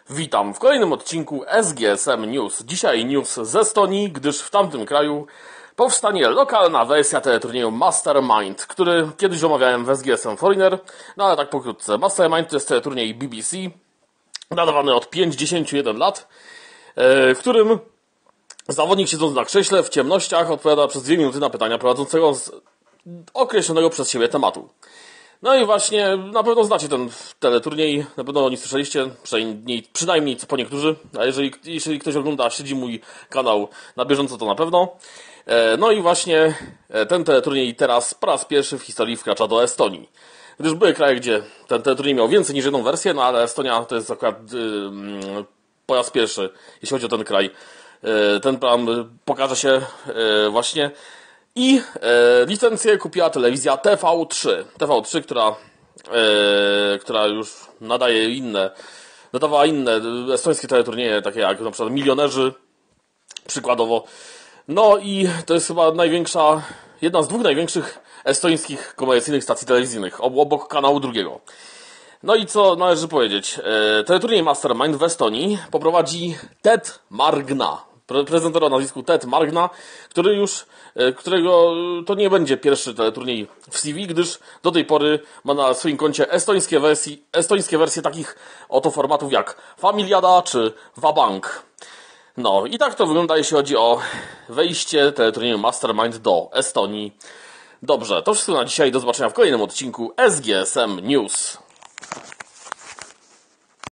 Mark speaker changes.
Speaker 1: Witam w kolejnym odcinku SGSM News. Dzisiaj news z Estonii, gdyż w tamtym kraju powstanie lokalna wersja teleturnieju Mastermind, który kiedyś omawiałem w SGSM Foreigner, no ale tak pokrótce. Mastermind to jest teleturniej BBC, nadawany od 51 lat, w którym zawodnik siedząc na krześle w ciemnościach odpowiada przez 2 minuty na pytania prowadzącego z określonego przez siebie tematu. No i właśnie, na pewno znacie ten teleturniej, na pewno o nim słyszeliście, przynajmniej co po niektórzy, a jeżeli ktoś ogląda, śledzi mój kanał na bieżąco, to na pewno. No i właśnie ten teleturniej teraz po raz pierwszy w historii wkracza do Estonii. Gdyż były kraje, gdzie ten teleturniej miał więcej niż jedną wersję, no ale Estonia to jest akurat po raz pierwszy, jeśli chodzi o ten kraj. Ten plan pokaże się właśnie. I licencję kupiła telewizja TV3, która już nadawała inne estońskie teleturnieje, takie jak na przykład Milionerzy, przykładowo. No i to jest chyba jedna z 2 największych estońskich komercyjnych stacji telewizyjnych, obok kanału drugiego. No i co należy powiedzieć? Teleturniej Mastermind w Estonii poprowadzi Ted Margna. Prezenter o nazwisku Ted Margna, którego to nie będzie pierwszy teleturniej w CV, gdyż do tej pory ma na swoim koncie estońskie wersje takich oto formatów jak Familiada czy Vabank. No i tak to wygląda, jeśli chodzi o wejście teleturnieju Mastermind do Estonii. Dobrze, to wszystko na dzisiaj. Do zobaczenia w kolejnym odcinku SGSM News.